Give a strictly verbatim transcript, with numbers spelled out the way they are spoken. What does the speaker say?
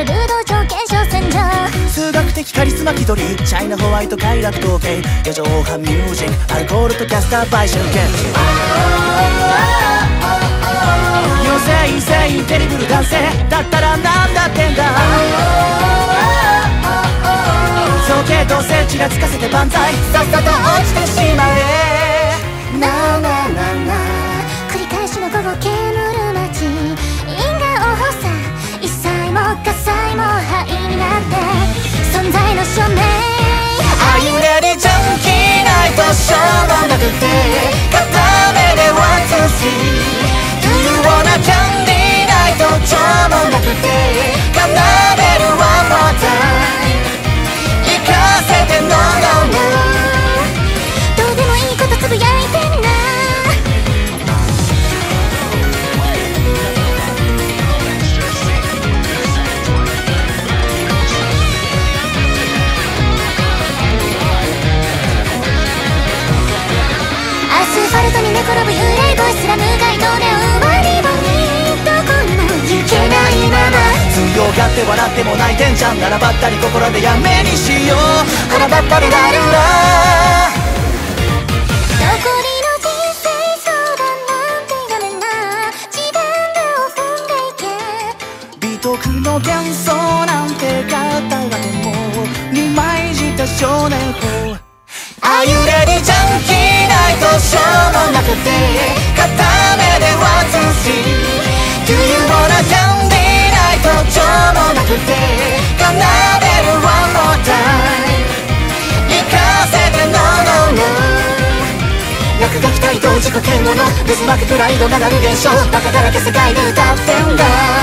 るルード条件小戦場、 数学的カリスマ気取り、チャイナホワイト快楽統計、四畳半ミュージン、アルコールとキャスター売春権、妖精全員テレブル男性だったらなんだってんだ、そうけどうせちらつかせて万歳、さっさと落ちてしまえ。 なあなあなあなあ、繰り返しの午後煙る街、因果応報さ、一切も火災も灰になって存在の証明、 Are you ready junkie night しょうもなくて片目でワンツースリー Do you wanna candy night しょうもなくて奏でる one more time 行かせて no no no どうでもいいことつぶやいてんな。アスファルトに寝転ぶ幽霊ボイスラ無街道で終わり場にどこにも行けないまま、 強がって笑っても泣いてんじゃんならばったり心でやめにしよう、腹ばったりなるわ。 残りの人生相談なんてやめな、自分でを踏んでいけ、 美徳の幻想なんて語られも二枚舌少年法、 Are you ready junkie night しょうもなくて片目でワンツースリー Do you wanna candy night しょうもなくて奏でる one more time 行かせて no no no 落書き態度自己嫌悪の渦巻くプライド流る現象、バカだらけ世界で歌ってんだ。